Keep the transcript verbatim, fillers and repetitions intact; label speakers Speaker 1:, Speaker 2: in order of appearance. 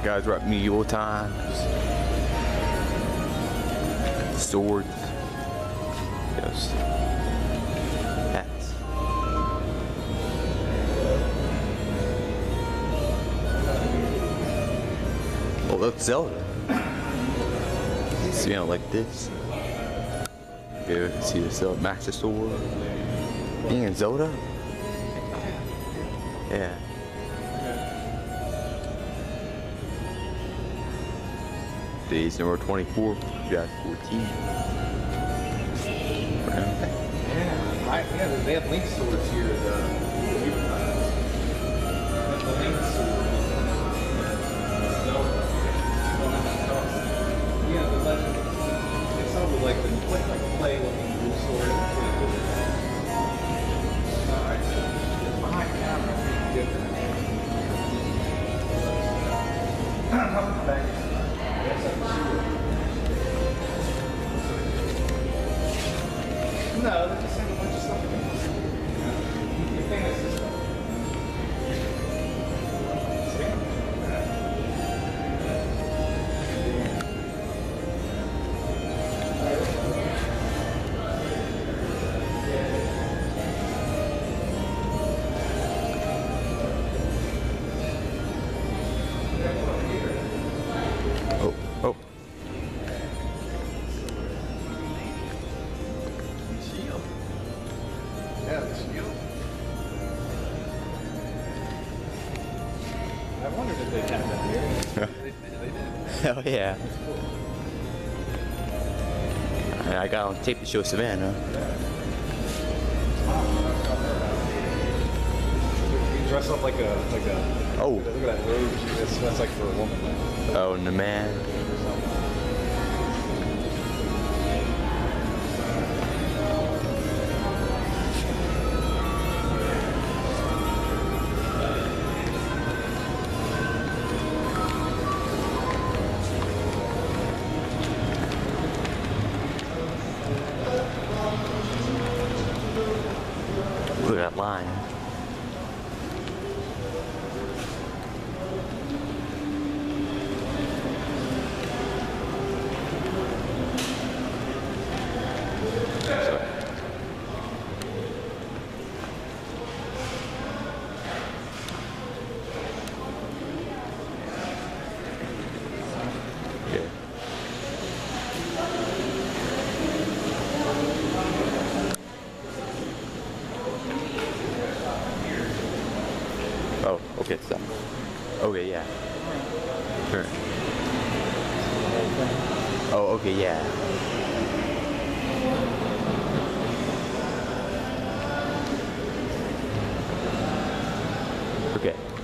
Speaker 1: Guys, we're at medieval times. Swords. Yes. Hats. Oh, that's Zelda. So, you know, like this. Go see the Zelda Master Sword. Being in Zelda? Yeah. Days number twenty-four, two thousand fourteen.
Speaker 2: Yeah, I, yeah, they have Link swords here. The, the Link sword. Yeah, the legend. It sounded like the like, like play looking blue sword. Alright, it's behind camera. It's different. Back. No, they're just saying a bunch of stuff again. Your fantasy stuff.
Speaker 1: Oh, oh.
Speaker 2: Yeah, the shield. I wondered if they'd have that here. they, they did.
Speaker 1: Oh yeah. And I got on tape to show Savannah.
Speaker 2: You dress up like a like a.
Speaker 1: Oh.
Speaker 2: Look at that robe. That's, that's like for a woman.
Speaker 1: Oh, and the man. Look at that line. Sorry. Yeah. Oh, okay, stop. Okay, yeah. Turn. Oh, okay, yeah. Okay.